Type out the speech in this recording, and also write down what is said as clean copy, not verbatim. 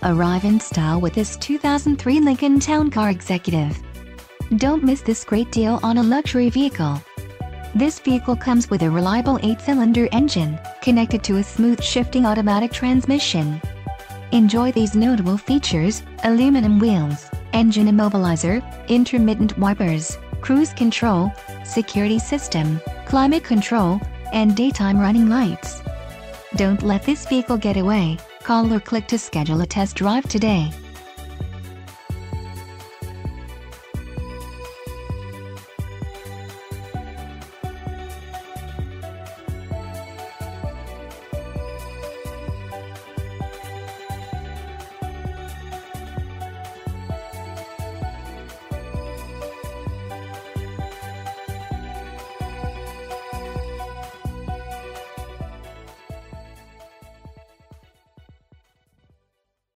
Arrive in style with this 2003 Lincoln Town Car Executive. Don't miss this great deal on a luxury vehicle. This vehicle comes with a reliable 8-cylinder engine, connected to a smooth shifting automatic transmission. Enjoy these notable features: aluminum wheels, engine immobilizer, intermittent wipers, cruise control, security system, climate control, and daytime running lights. Don't let this vehicle get away. Call or click to schedule a test drive today.